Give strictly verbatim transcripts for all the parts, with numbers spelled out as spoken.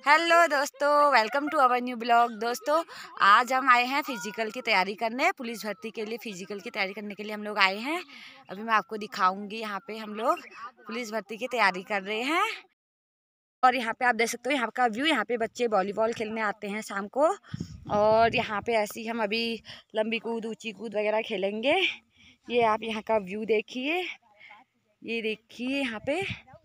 Hello दोस्तों, welcome to our new blog. दोस्तों, आज हम आए हैं फिजिकल की तैयारी करने, पुलिस भर्ती के लिए फिजिकल की तैयारी करने के लिए हम लोग आए हैं। अभी मैं आपको दिखाऊंगी। यहाँ पे हम लोग पुलिस भर्ती की तैयारी कर रहे हैं और यहाँ पे आप देख सकते हो यहाँ का व्यू। यहाँ पे बच्चे वॉलीबॉल खेलने आते हैं शाम को, और यहाँ पे ऐसे ही हम अभी लंबी कूद, ऊंची कूद वगैरह खेलेंगे। ये आप यहाँ का व्यू देखिए, ये देखिए यहाँ पे,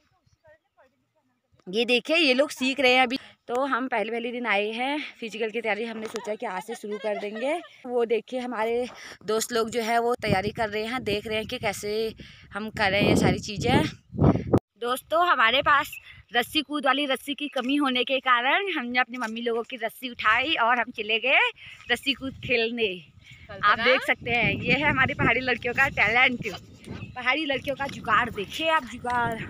ये देखिए ये लोग सीख रहे हैं अभी। तो हम पहले पहले दिन आए हैं फिजिकल की तैयारी, हमने सोचा कि आज से शुरू कर देंगे। वो देखिए हमारे दोस्त लोग जो है वो तैयारी कर रहे हैं, देख रहे हैं कि कैसे हम करें ये सारी चीज़ें। दोस्तों, हमारे पास रस्सी कूद वाली रस्सी की कमी होने के कारण हमने अपनी मम्मी लोगों की रस्सी उठाई और हम चले गए रस्सी कूद खेलने। आप देख सकते हैं ये है हमारी पहाड़ी लड़कियों का टैलेंट, पहाड़ी लड़कियों का जुगाड़। देखिए आप जुगाड़।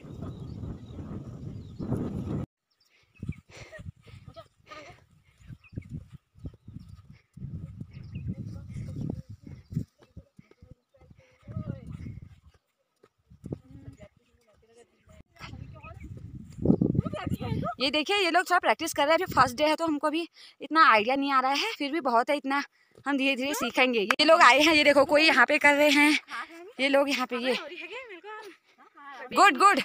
ये देखिए ये लोग थोड़ा प्रैक्टिस कर रहे हैं। अभी फर्स्ट डे है तो हमको भी इतना आइडिया नहीं आ रहा है, फिर भी बहुत है, इतना हम धीरे धीरे सीखेंगे। ये लोग आए हैं, ये देखो कोई यहाँ पे कर रहे हैं, ये लोग यहाँ पे। ये गुड गुड।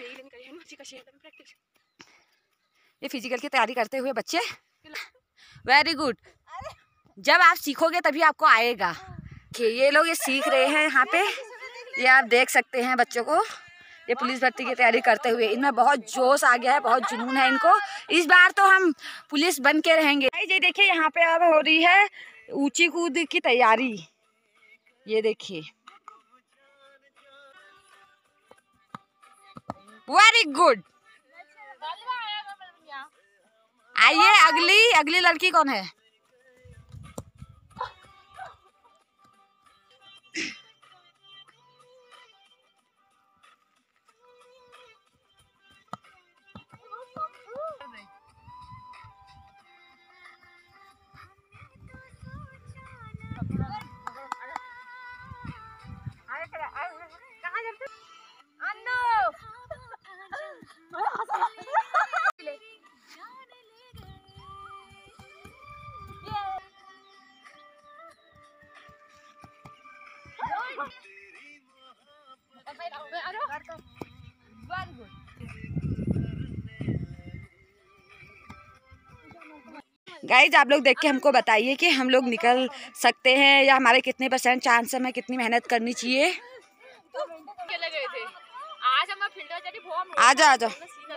ये फिजिकल की तैयारी करते हुए बच्चे, वेरी गुड। जब आप सीखोगे तभी आपको आएगा। ये लोग ये सीख रहे हैं यहाँ पे, ये आप देख सकते हैं बच्चों को, ये पुलिस भर्ती की तैयारी करते हुए। इनमें बहुत जोश आ गया है, बहुत जुनून है इनको। इस बार तो हम पुलिस बन के रहेंगे। ये देखिए यहाँ पे अब हो रही है ऊंची कूद की तैयारी। ये देखिए, वेरी गुड। आइए, अगली अगली लड़की कौन है? गाइज, आप लोग देख के हमको बताइए कि हम लोग निकल सकते हैं या हमारे कितने परसेंट चांस है, हमें कितनी मेहनत करनी चाहिए। आजा आजा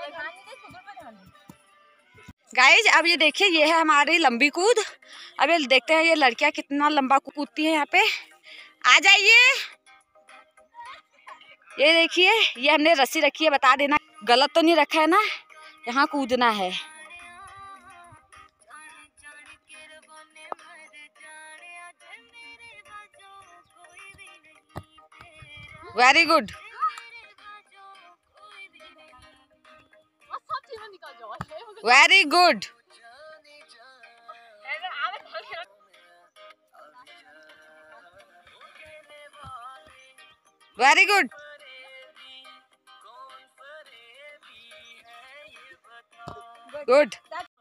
गाइज, अब ये देखिए ये है हमारी लंबी कूद। अब ये देखते हैं ये लड़कियां कितना लंबा कूदती हैं यहाँ पे। आ जाइए। ये देखिए ये हमने रस्सी रखी है, बता देना गलत तो नहीं रखा है ना, यहाँ कूदना है। Very good. Very good. Very good. Good.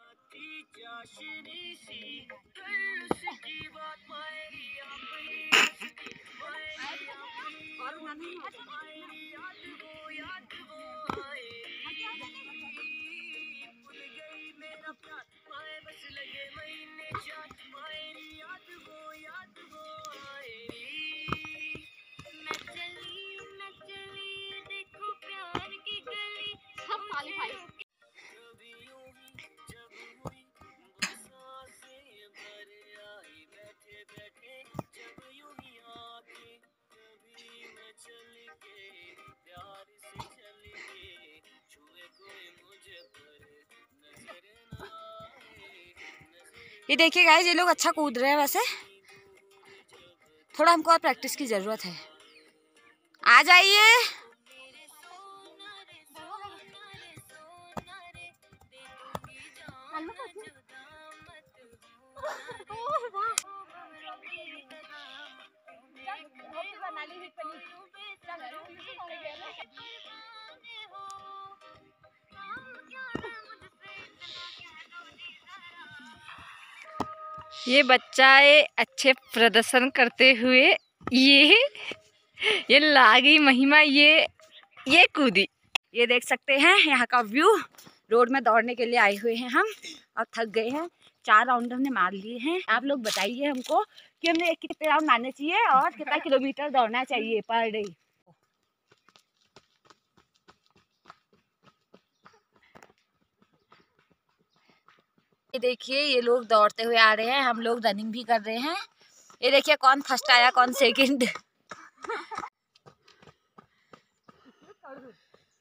ये देखिए गाइस, ये लोग अच्छा कूद रहे हैं। वैसे थोड़ा हमको और प्रैक्टिस की जरूरत है। आ जाइए। ये बच्चा ये अच्छे प्रदर्शन करते हुए ये ये लागी महिमा ये ये कूदी। ये देख सकते हैं यहाँ का व्यू। रोड में दौड़ने के लिए आए हुए हैं हम और थक गए हैं। चार राउंड हमने मार लिए हैं। आप लोग बताइए हमको कि हमने कितने राउंड मारने चाहिए और कितना किलोमीटर दौड़ना चाहिए पर डे। ये देखिए ये लोग दौड़ते हुए आ रहे हैं, हम लोग रनिंग भी कर रहे हैं। ये देखिए कौन फर्स्ट आया कौन सेकंड।